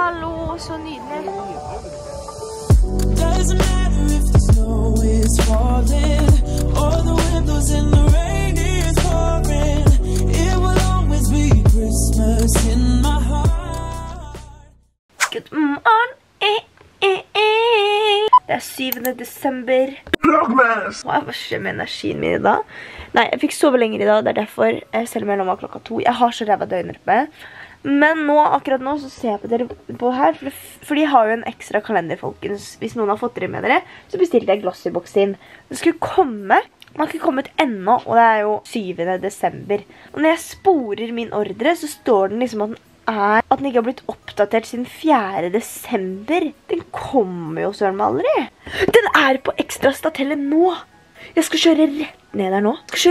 Hallo, så nydelig. Doesn't matter if the snow is falling or the windows in the rain is pouring. It will always be Christmas in my heart. Good morning. Det 7. desember. Hva skjer med energien min i dag? Nei, jeg fikk sove lenger i dag, det derfor, selv om jeg nå var klokka 2. Jeg har så ræva døgnrytme. Men nå, akkurat nå, så ser jeg på dere på her, for de har jo en ekstra kalender, folkens. Hvis noen har fått dere med dere, så bestilte jeg Glossybox inn. Det skulle komme, man har ikke kommet ennå, og det jo 7. desember. Og når jeg sporer min ordre, så står den liksom at den ikke har blitt oppdatert siden 4. desember. Den kommer jo søren meg aldri. Den på ekstra statelle nå. Jeg skal kjøre rett ned der nå.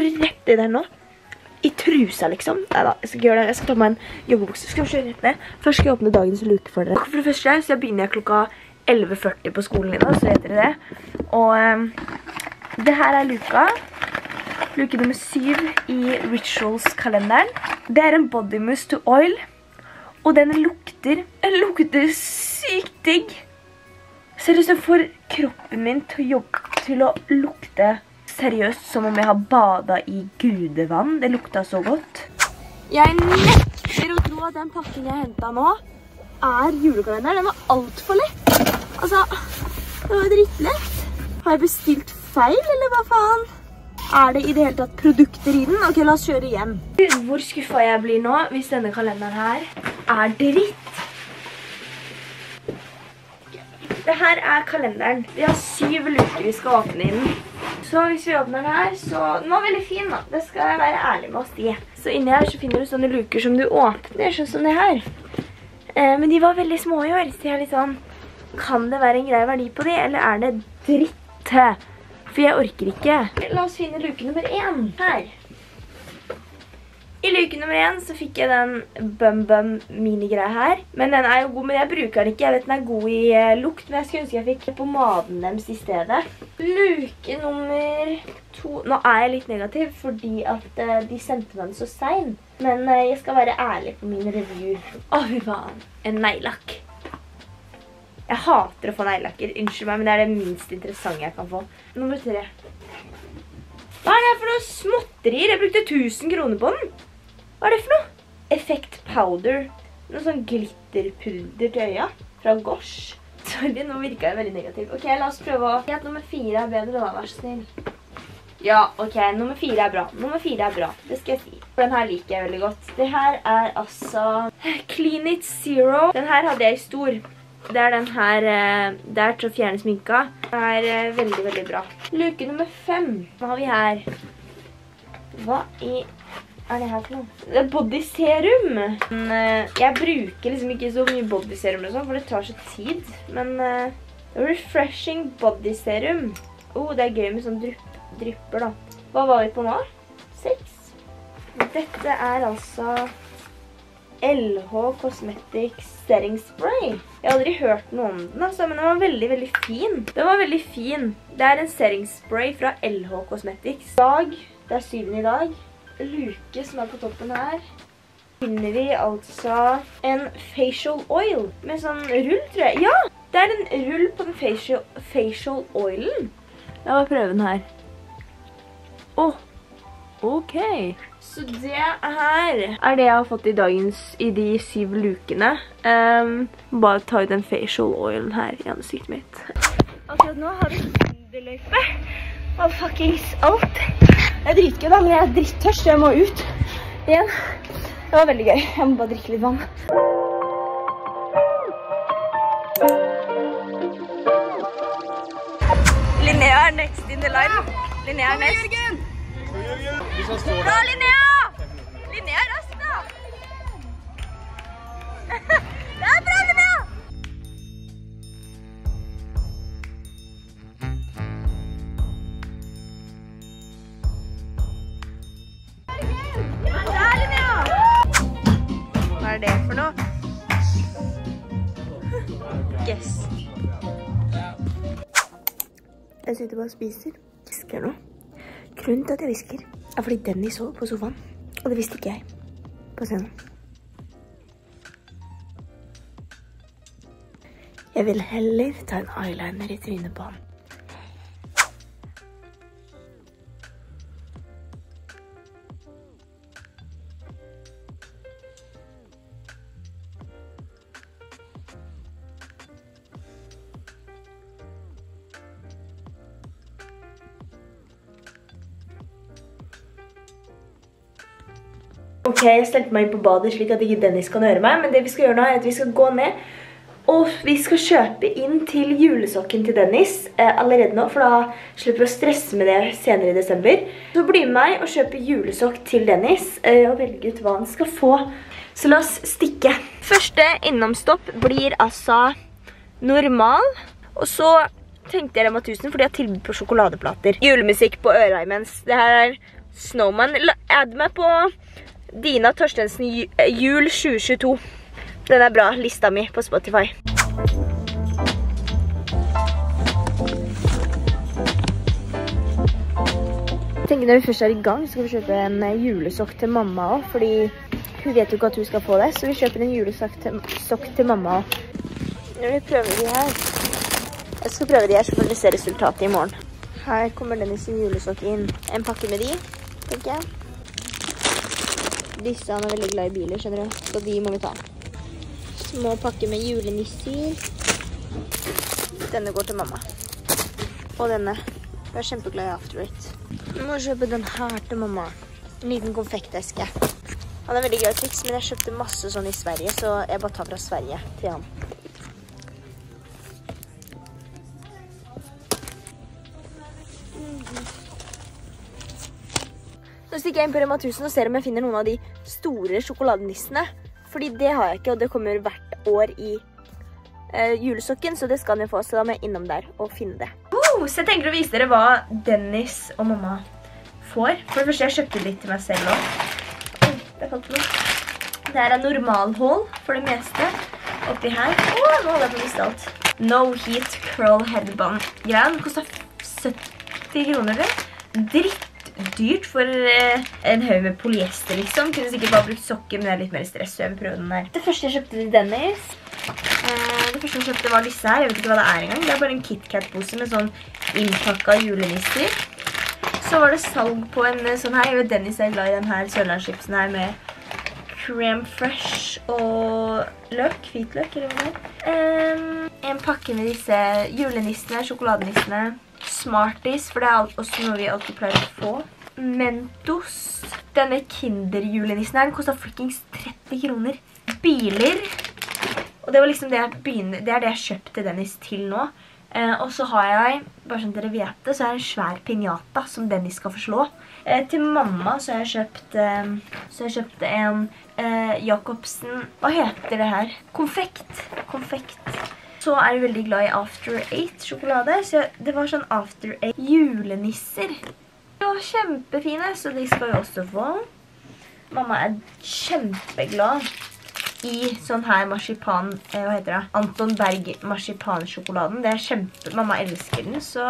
I trusa liksom. Neida, jeg skal ikke gjøre det. Jeg skal ta meg en joggebukse. Skal vi kjøre rett ned? Først skal jeg åpne dagens luke for dere. For det første så begynner jeg klokka 11:40 på skolen i dag, så heter det det. Og det her luka. Luke nummer 7 i Rituals-kalenderen. Det en body mousse to oil. Og den lukter sykt digg. Ser ut som får kroppen min til å lukte seriøst som om jeg har badet i gudevann. Det lukta så godt. Jeg nekter å tro at den pakken jeg hentet nå julekalenderen. Den var alt for lett. Altså, det var drittlett. Har jeg bestilt feil, eller hva faen? Det i det hele tatt produkter i den? Ok, la oss kjøre hjem. Hvor skuffet jeg blir nå hvis denne kalenderen her dritt. Det her kalenderen. Vi har 7 luker vi skal åpne i den. Så hvis vi åpner den her, så den var veldig fin da. Det skal jeg være ærlig med å si. Så inni her så finner du sånne luker som du åpner, sånn som det her. Men de var veldig små i år, så jeg litt sånn, kan det være en grei verdi på de, eller det dritt? For jeg orker ikke. La oss finne luke nummer 1 her. I luke nummer 1 så fikk jeg den Bum minigreia her. Men den jo god, men jeg bruker den ikke. Jeg vet den god i lukt, men jeg skulle ønske jeg fikk pomaden deres i stedet. Luke nummer 2. Nå jeg litt negativ, fordi at de sendte meg den så sen. Men jeg skal være ærlig på min review. Fy faen. En neglelakk. Jeg hater å få neglelakker, unnskyld meg, men det det minst interessante jeg kan få. Nummer 3. Hva det for noe småtterier? Jeg brukte 1000 kroner på den. Hva det for noe? Effect powder. Noe sånn glitterpulder til øya. Fra Gosh. Sorry, nå virker jeg veldig negativ. Ok, la oss prøve å... Nummer 4 bedre da, vær så snill. Ja, ok, nummer 4 bra. Nummer 4 bra, det skal jeg si. For den her liker jeg veldig godt. Det her altså... Clean It Zero. Den her hadde jeg i stor. Det den her, der til å fjerne sminka. Det veldig, veldig bra. Luke nummer 5. Hva har vi her? Hva i... det her for noe? Det body serum. Jeg bruker liksom ikke så mye body serum og sånn, for det tar så tid. Men refreshing body serum. Det gøy med sånn drypper da. Hva var vi på nå? 6. Dette altså... LH Cosmetics Setting Spray. Jeg har aldri hørt noe om den, altså, men den var veldig, veldig fin. Den var veldig fin. Det en setting spray fra LH Cosmetics. Det 7. i dag. Luke som på toppen her. Finner vi altså en facial oil med sånn rull, tror jeg. Ja, det en rull på den facial oilen. La meg prøve den her. Ok. Så det her det jeg har fått i de 7 lukene. Bare ta ut den facial oilen her i ansiktet mitt. Akkurat nå har vi hundeløype av fuckings alt. Det dritgøy da, men jeg drittørst, så jeg må ut igjen. Det var veldig gøy. Jeg må bare drikke litt vann. Linnea next in the line. Linnea next. Bra, Linnea! Linnea raskt da! Det bra, Linnea! Bra, Linnea! Hva det for noe? Guess. Jeg sitter bare og spiser. Visker nå. Grunnen til at jeg visker fordi Denny så på sofaen, og det visste ikke jeg på scenen. Jeg vil heller ta en eyeliner i trynet på han. Ok, jeg stelte meg inn på badet slik at ikke Dennis kan høre meg, men det vi skal gjøre nå er at vi skal gå ned, og vi skal kjøpe inn til julesokken til Dennis allerede nå, for da slipper vi å stresse med det senere i desember. Så bli med meg og kjøpe julesokk til Dennis, og velge ut hva han skal få. Så la oss stikke. Første innomstopp blir altså normal, og så tenkte jeg Rema 1000 fordi jeg har tilbud på sjokoladeplater. Julemusikk på øra imens. Det her er Snowman. Add meg på Dina Torstensen Jul 2022. Den er bra, lista mi på Spotify. Jeg tenker når vi først er i gang, så skal vi kjøpe en julesokk til mamma også, fordi hun vet jo ikke at hun skal få det, så vi kjøper en julesokk til mamma også. Når vi prøver de her, jeg skal prøve de her så får vi se resultatet i morgen. Her kommer Dennis sin julesokk inn. En pakke med de, tenker jeg. Disse han er veldig glad i biler, skjønner du, så de må vi ta. Små pakker med julenisser. Denne går til mamma. Og denne. Jeg er kjempeglad i After Eight. Jeg må kjøpe den her til mamma. En liten konfekteske. Han er veldig glad i triks, men jeg kjøpte masse sånn i Sverige, så jeg bare tar fra Sverige til han. Nå stikker jeg inn på Rema 1000 og ser om jeg finner noen av de store sjokoladenissene. Fordi det har jeg ikke, og det kommer hvert år i julesokken, så det skal jeg få, så da må jeg innom der og finne det. Så jeg tenker å vise dere hva Dennis og mamma får. For det første, jeg kjøpte litt til meg selv også. Det falt noe. Det her er normalhold for det meste. Oppi her. Nå holder jeg på å miste alt. No Heat Curl Headband. Greien kostet 70 kroner. Dritt dyrt for en haug med polyester liksom. Kunne sikkert bare brukt sokker, men det er litt mer stress, så jeg vil prøve den her. Det første jeg kjøpte til Dennis, det første jeg kjøpte var disse her. Jeg vet ikke hva det er engang. Det er bare en KitKat-pose med sånn innpakket julenisser. Så var det salg på en sånn her. Jeg vet Dennis er glad i den her sørlandschipsen her med crème fresh og løk, hvitløk eller hva det er. En pakke med disse julenissene, sjokoladenissene. Smarties, for det er også noe vi alltid pleier å få. Mentos. Denne Kinder-julenissen her, den kostet freakings 30 kroner. Biler. Og det var liksom det det er det jeg kjøpte Dennis til nå. Og så har jeg, bare sånn at dere vet det, så er det en svær piñata som Dennis skal forslå. Til mamma så har jeg kjøpt en Jacobsen, hva heter det her? Konfekt. Så er jeg veldig glad i After Eight sjokolade, så det var sånn After Eight julenisser. De var kjempefine, så de skal vi også få. Mamma er kjempeglad i sånn her marsipan, hva heter det? Anton Berg marsipansjokoladen. Det er mamma elsker den, så...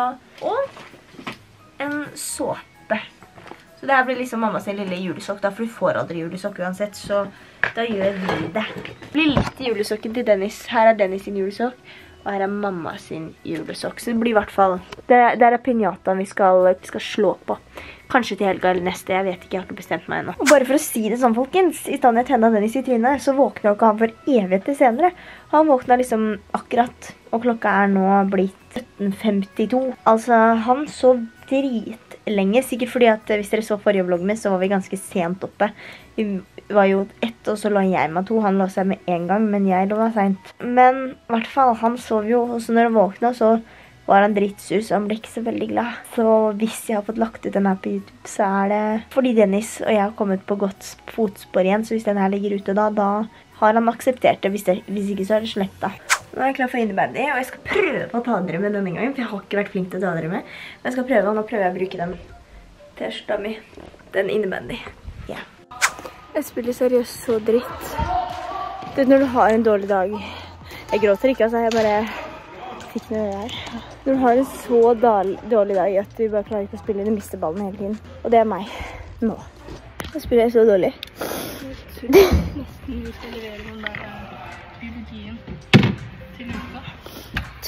Og en såpe. Så det her blir liksom mamma sin lille julesokk da, for vi får aldri julesokk uansett, så da gjør vi det. Det blir litt i julesokken til Dennis. Her er Dennis sin julesokk, og her er mamma sin julesokk. Så det blir i hvert fall, der er piñataen vi skal slå på. Kanskje til helga eller neste, jeg vet ikke, jeg har ikke bestemt meg ennå. Og bare for å si det sånn, folkens, i stedet jeg tennet Dennis i trynet, så våkner jo ikke han for evigheter senere. Han våkner liksom akkurat, og klokka er nå blitt 17:52. Altså, han sov dritlenge, sikkert fordi at hvis dere så forrige vlogg med, så var vi ganske sent oppe. Vi var jo 1, og så lå jeg med 2. Han lå seg med en gang, men jeg lå meg sent. Men i hvert fall, han sov jo, og så når han våkna, så var han drittsur, så han ble ikke så veldig glad. Så hvis jeg har fått lagt ut den her på YouTube, så er det fordi Dennis og jeg har kommet på godt fotspor igjen, så hvis den her ligger ute da har han akseptert det, hvis ikke så er det slett da. Nå er jeg klar for innebandy, og jeg skal prøve å ta dere med denne gangen, for jeg har ikke vært flink til å ta dere med. Men jeg skal prøve, og nå prøver jeg å bruke den t-skjorta mi, den innebandy. Ja. Jeg spiller seriøst så dritt. Det er når du har en dårlig dag. Jeg gråter ikke, altså, jeg bare fikk noe der. Når du har en så dårlig dag at du bare klarer ikke å spille, du mister ballen hele tiden. Og det er meg nå. Da spiller jeg så dårlig. Jeg tror nesten vi skal levere den der biologien til uka.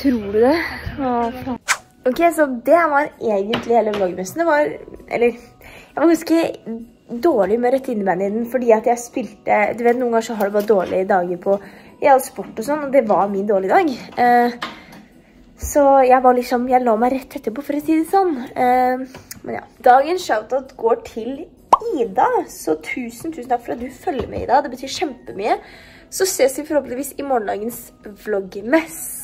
Tror du det? Faen. Ok, så det var egentlig hele vlogmessen. Det var, jeg var ganske dårlig med rutinebandet i den, fordi at jeg spilte, du vet, noen ganger så har du bare dårlige dager i all sport og sånn, og det var min dårlige dag. Så jeg var liksom, jeg la meg rett etterpå for å si det sånn. Men ja, dagens shoutout går til Ida, så tusen takk for at du følger med, Ida. Det betyr kjempemye. Så ses vi forhåpentligvis i morgendagens vlogmess.